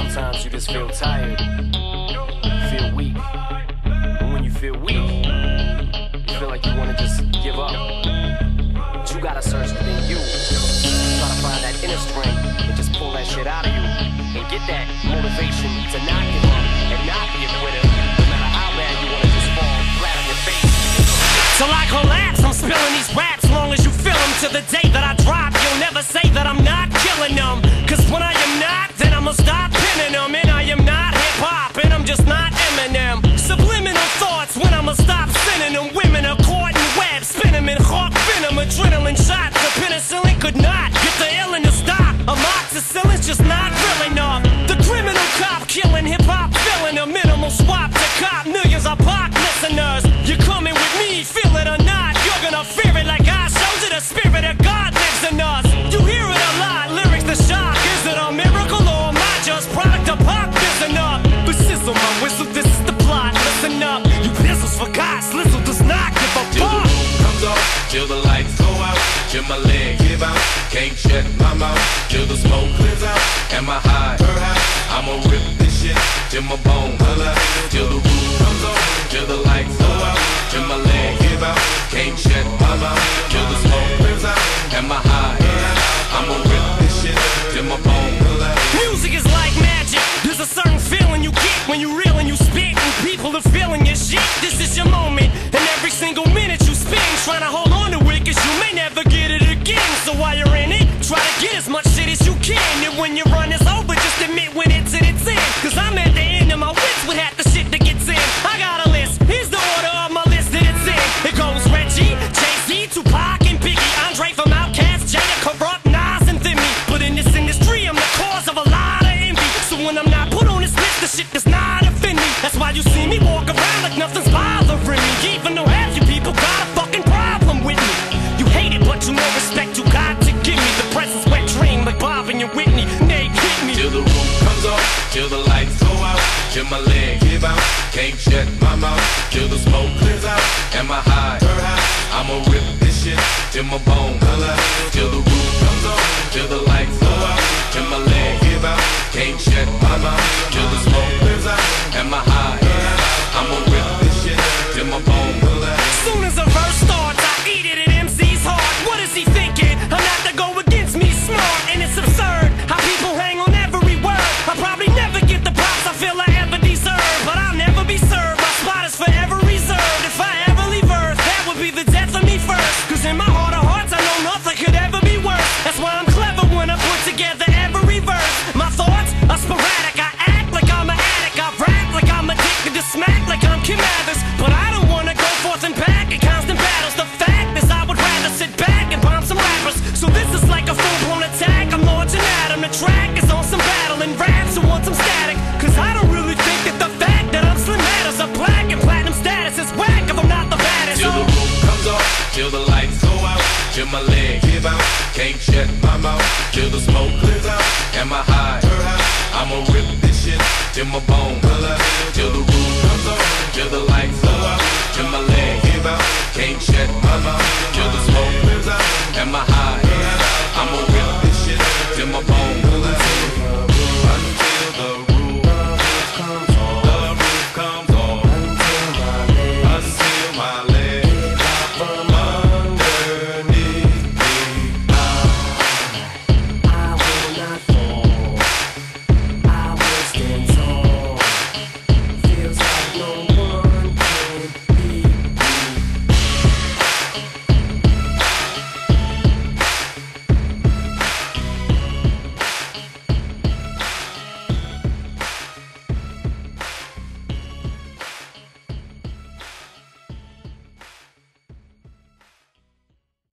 Sometimes you just feel tired, feel weak. And when you feel weak, you feel like you want to just give up. But you gotta search within you. Try to find that inner strength and just pull that shit out of you. And get that motivation to not give up and not be a quitter. No matter how bad you want to just fall flat on your face. Till I collapse, I'm spilling these raps long as you feel them. To the day that I drop, you'll never say that I'm not killing them. Cause when I am not, then I'ma stop pinning them. And I am not hip-hop, and I'm just not Eminem. Subliminal thoughts when I'ma stop sending them. Women are caught in webs, spin them in hawk venom. Adrenaline shots, the penicillin could not get the illin to stop. Amoxicillin's just not real enough. The criminal cop killing hip-hop, filling a minimal swap to cop millions of pop listeners. You're coming with me, feel it or not, you're gonna fear it like I showed you. The spirit of God lives in us. You hear it a lot, lyrics the shock. Is it a miracle or am I just product of pop? Listen up, but sizzle my whistle, this is the plot. Listen up, you pistols for God, Slizzle does not give a fuck. Till the roof comes off, till the lights go out, till my leg give out, can't shut my mouth, till the smoke clears out, and my high, I'ma rip this shit, till my bone holla, till the roof comes off, till the lights go out, till my leg give out, can't shut my mouth, till the smoke clears out, and my high, I'ma rip this shit, till my bone holla. Music is like magic, there's a certain feeling you get when you reel and you spit, and people are feeling your shit. This is your moment, and every single minute you spend trying to hold on to it, cause you may never get it again. So while you're in it, try to get as much shit as you can, and when your run is over, just admit when it's in its end. Cause I'm at the end of my wits with half the shit that gets in. I got a list, here's the order of my list that it's in. It goes Reggie, Jay-Z, Tupac, and Biggie, Andre from Outkast, Jada, Corrupt, Nas, and Thimmy. But in this industry, I'm the cause of a lot of envy. So when I'm not put on this list, the shit does not offend me. That's why you see me walk around like nothing's bothering me, even though half you people got a fucking problem with me. You hate it, but you know respect you got to give me. The presence wet dream like Bob and your Whitney. Nate hit me. Till the roof comes off, till the lights go out, till my leg give out, can't shut my mouth, till the smoke clears out, and my high, I'ma rip this shit, till my bone holla, till the roof comes off, till the lights go out, till my leg give out, can't shut my mouth, till the smoke clears out, and my high, I'ma rip this shit, till my bone holla. Soon as a verse starts, I eat it at MC's heart. What is he thinking? I'm not to go against me, smart, and it's absurd how people hang on every word. I probably never get the props I feel I ever deserve, but I'll never be served. My spot is forever reserved. If I ever leave Earth, that would be the death of me first. Cause in my heart of hearts, I know nothing could ever be worse. That's why I'm clever when I put together every verse. My thoughts are sporadic. I act like I'm an addict. I rap like I'm addicted to smack like I'm Kim Mathers. But I don't wanna go forth and back in constant battles. The fact is I would rather sit back and bomb some rappers. So this is like a full-blown attack. I'm launching at 'em. The track is on some battle and raps who want some static. Cause I don't really think that the fact that I'm Slim matters. A black and platinum status is whack if I'm not the baddest. Till the roof comes off, till the lights go out, till my leg give out, can't shut my mouth, till the smoke clears out, and my high, I'ma rip this shit, till my bone